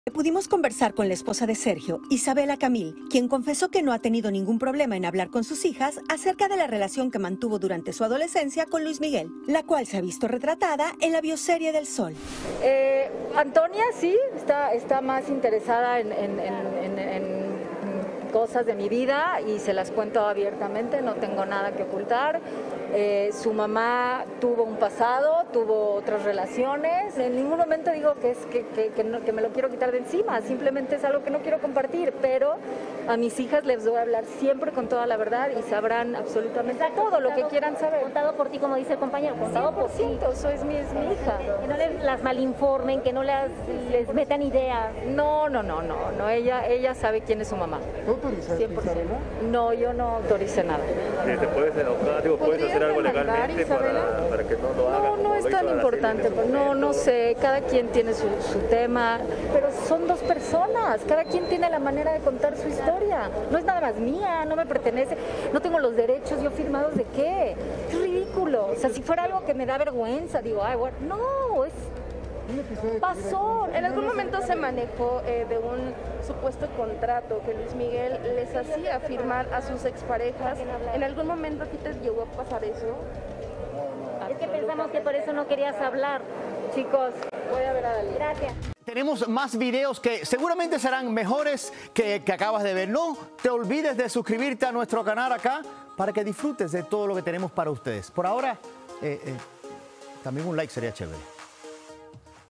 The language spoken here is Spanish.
Pudimos conversar con la esposa de Sergio, Isabela Camil, quien confesó que no ha tenido ningún problema en hablar con sus hijas acerca de la relación que mantuvo durante su adolescencia con Luis Miguel, la cual se ha visto retratada en la bioserie del Sol. Antonia sí, está más interesada en cosas de mi vida y se las cuento abiertamente, no tengo nada que ocultar. Su mamá tuvo un pasado, tuvo otras relaciones. En ningún momento digo que me lo quiero quitar de encima, simplemente es algo que no quiero compartir, pero a mis hijas les voy a hablar siempre con toda la verdad y sabrán absolutamente todo lo que quieran saber. Contado por ti, como dice el compañero, contado por ti. Eso es mi hija. Que no las malinformen, que no les metan ideas. No, ella sabe quién es su mamá. ¿Tú autorizaste, Isabela? No, yo no autoricé nada. ¿Te puedes enojar? ¿Puedes hacer algo legalmente para que no lo haga? No es tan importante. No sé, cada quien tiene su tema, pero son dos personas, cada quien tiene la manera de contar su historia. No es nada más mía, no me pertenece, no tengo los derechos, yo firmados de qué. Es ridículo. O sea, si fuera algo que me da vergüenza, digo, ay, bueno, no, pasó. En algún momento se manejó de un supuesto contrato que Luis Miguel les hacía firmar a sus exparejas. ¿En algún momento a ti te llegó a pasar eso? Es que pensamos que por eso no querías hablar. Chicos, voy a ver a Dalí. Gracias. Tenemos más videos que seguramente serán mejores que acabas de ver. No te olvides de suscribirte a nuestro canal acá para que disfrutes de todo lo que tenemos para ustedes. Por ahora, también un like sería chévere.